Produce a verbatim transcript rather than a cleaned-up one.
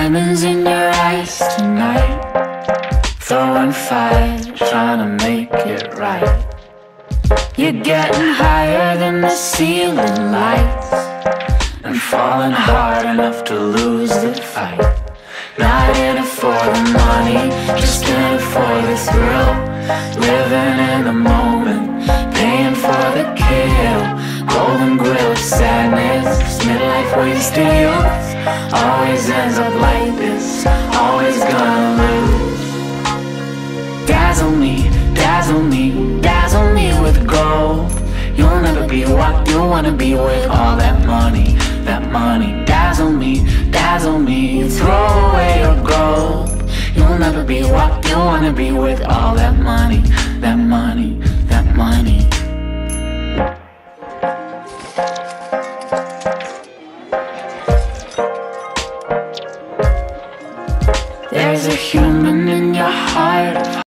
diamonds in your eyes tonight, throwing fire, trying to make it right. You're getting higher than the ceiling lights, and falling hard enough to lose the fight. Not in it for the money, just in it for the thrill. Living in the moment, paying for the kill. Golden grill of sadness, midlife wasted youth. Always ends up like this, always gonna lose. Dazzle me, dazzle me, dazzle me with gold. You'll never be what you wanna be with all that money, that money. Dazzle me, dazzle me, throw away your gold. You'll never be what you wanna be with all that money, that money, that money. There's a human in your heart.